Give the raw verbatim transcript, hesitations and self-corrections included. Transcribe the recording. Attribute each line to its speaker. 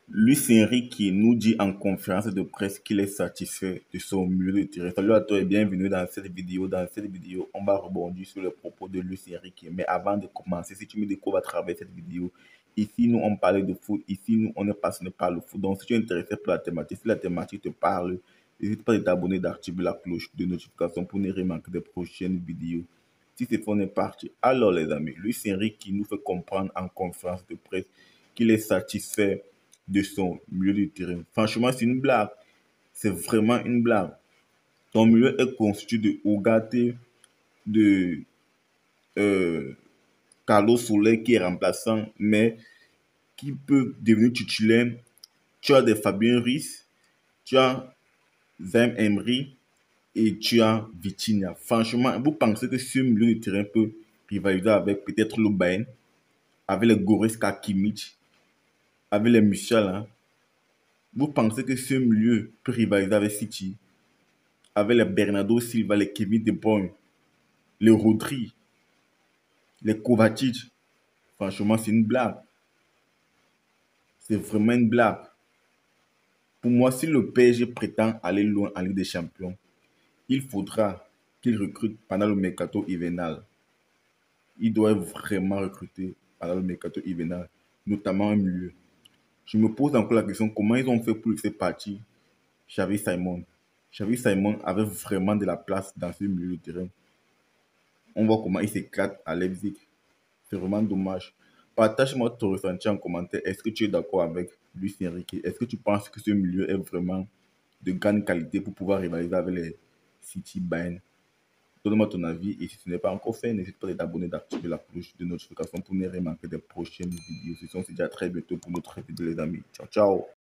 Speaker 1: Luis Enrique nous dit en conférence de presse qu'il est satisfait de son milieu de terrain. Salut à toi et bienvenue dans cette vidéo. Dans cette vidéo, on va rebondir sur les propos de Luis Enrique. Mais avant de commencer, si tu me découvres à travers cette vidéo, ici nous on parle de foot, ici nous on est passionné par le foot. Donc si tu es intéressé par la thématique, si la thématique te parle, n'hésite pas à t'abonner, d'activer la cloche de notification pour ne rien manquer des prochaines vidéos. Si c'est fait, on est parti. Alors les amis, Luis Enrique nous fait comprendre en conférence de presse qu'il est satisfait de son milieu de terrain. Franchement, c'est une blague. C'est vraiment une blague. Ton milieu est constitué de Ugarte, de euh, Carlos Soler qui est remplaçant, mais qui peut devenir titulaire. Tu as des Fabien Ruiz, tu as Zaïm Emery et tu as Vitinha. Franchement, vous pensez que ce milieu de terrain peut rivaliser avec peut-être le Bayern, avec les Goretzka Kimmich, avec les Michel, hein? Vous pensez que ce milieu peut rivaliser avec City, avec les Bernardo Silva, les Kevin De Bruyne, les Rodri, les Kovacic? Franchement, c'est une blague. C'est vraiment une blague. Pour moi, si le P S G prétend aller loin en Ligue des Champions, il faudra qu'il recrute pendant le mercato hivernal. Il doit vraiment recruter pendant le mercato hivernal, notamment un milieu. Je me pose encore la question, comment ils ont fait pour laisser partir Xavi Simon? Xavi Simon avait vraiment de la place dans ce milieu de terrain. On voit comment il s'éclate à Leipzig. C'est vraiment dommage. Partage-moi ton ressenti en commentaire. Est-ce que tu es d'accord avec Luis Enrique? Est-ce que tu penses que ce milieu est vraiment de grande qualité pour pouvoir rivaliser avec les City, Bayern? Donne-moi ton avis et si ce n'est pas encore fait, n'hésite pas à t'abonner, d'activer la cloche de notification pour ne rien manquer des prochaines vidéos. Ce sont déjà très bientôt pour notre vidéo les amis. Ciao, ciao!